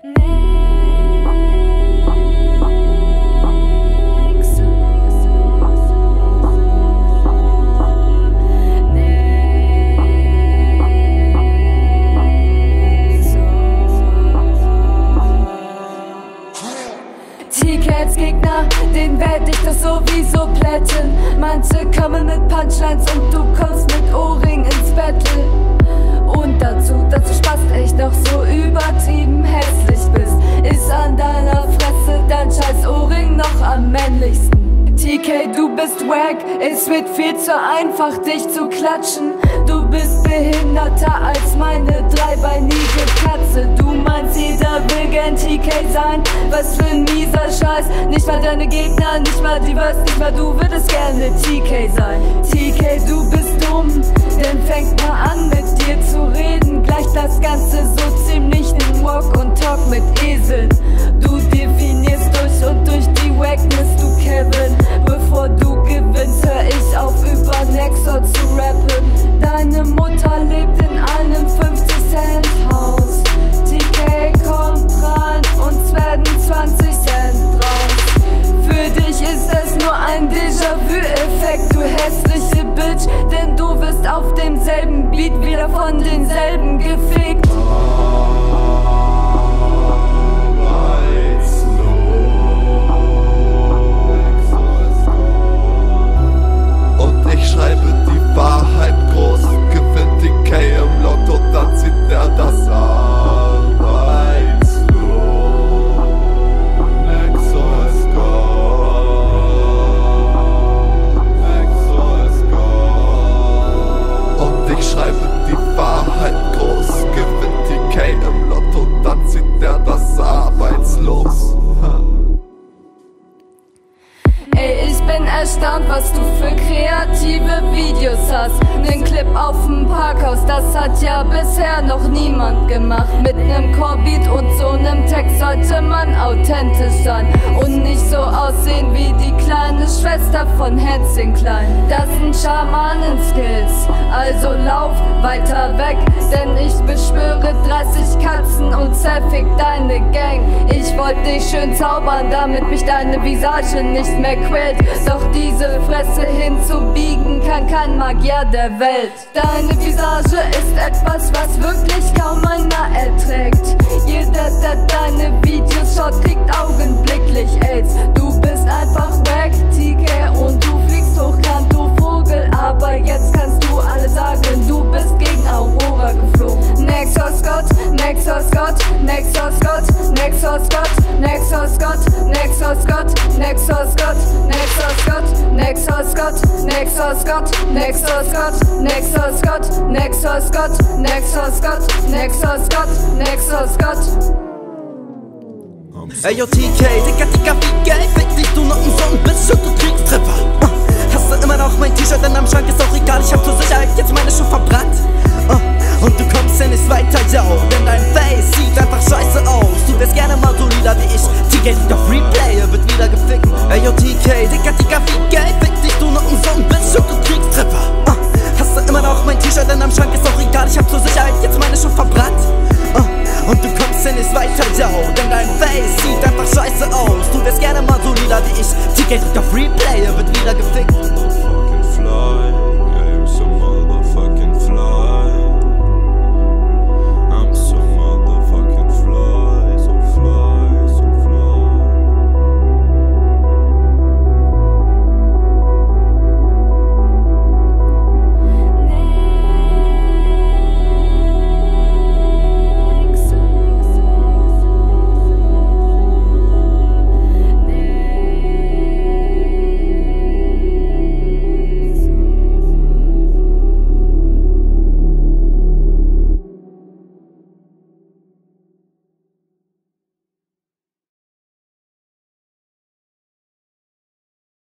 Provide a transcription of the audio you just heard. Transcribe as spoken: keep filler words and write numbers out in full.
T K als Gegner, den werd ich doch sowieso plätten. Manche kommen mit Punchlines und du kommst mit Ohrring ins Battle. Und dazu, dass du Spaß echt noch so übertrieben hässlich bist, ist an deiner Fresse dein scheiß Ohrring noch am männlichsten. T K, du bist wack, es wird viel zu einfach, dich zu klatschen. Du bist behinderter als meine dreibeinige Katze. Du meinst, jeder will gern T K sein? Was für ein mieser Scheiß. Nicht mal deine Gegner, nicht mal die was, nicht mal du würdest gerne T K sein. T K, du bist dumm, denn fängt mal an mit dir zu reden. Gleich das Ganze so ziemlich in Walk und Talk mit Eseln. Du definierst durch und durch die Wackness, du Kevin. Bevor du gewinnst, hör ich auf über Nexor zu rappen. Deine Mutter lebt in einem fünfzig Cent Haus. T K kommt rein, uns werden zwanzig Cent raus. Für dich ist es nur ein Déjà-vu-Effekt, du hässliche Bitch, denn du wirst auf demselben Beat wieder von denselben gefickt. Und ich schreibe die Wahrheit groß, gewinnt die K im Lotto, dann zieht er das Arbeitslos. Nexor ist Gott, Nexor ist Gott. Und ich schreibe die Wahrheit groß, gewinnt die K im Lotto, dann zieht er das Arbeitslos. Ey, ich bin erstaunt, was du für kreative Videos hast. Nen Clip auf dem Parkhaus, das hat ja bisher noch niemand gemacht. Mit nem Core-Beat und so nem Text sollte man authentisch sein und nicht so aussehen wie die kleine Schwester von Hänschen Klein. Das sind Schamanen-Skills, also lauf weiter weg, denn ich beschwöre dreißig Katzen und zerfick deine Gang. Ich wollte dich schön zaubern, damit mich deine Visage nicht mehr quält. Doch diese Fresse hinzubiegen kann kein Magier der Welt. Deine Visage ist etwas, was wirklich kaum einer erträgt. Jeder, der deine Videos schaut, kriegt augenblicklich AIDS. Du bist einfach wack, T K, und du fliegst hochkant, du Vogel. Aber jetzt kannst du alle sagen, du bist gegen Aurora geflogen. Nexor Scott, Nexor Scott, Nexor Scott, Nexor Scott, Nexor Scott, Nexor Scott, Nexor Scott, Nexor Scott, Nexor Scott, Nexor Scott, Nexor Scott, Nexor Scott, Nexor Scott, Nexor Scott, Nexor Scott, Nexor Scott. Ey yo T K, Digga, Digga, wie Geld fick dich, du Nockensohn bist und du kriegst Treffer. Hast du immer noch mein T-Shirt, denn am Schrank ist auch egal, ich hab zur Sicherheit jetzt meine Schuhe verbrannt. Und du kommst ja nicht weiter, yo, denn dein Face sieht einfach scheiße aus. Du wärst gerne mal so lila wie ich. T K liegt auf Replay, er wird wieder gefickt. Ey yo T K, Digga, Digga, wie Geld fick dich, du Nockensohn bist und du kriegst Treffer. Hast du immer noch mein T-Shirt, denn am Schrank ist auch egal, ich hab zur Sicherheit jetzt meine Schuhe verbrannt. Und du kommst ja nicht weiter, yo, denn dein Face sieht einfach scheiße aus. Du wärst gerne mal so lila wie ich. T K liegt auf Replay, er wird wieder gefickt. Fucking fly.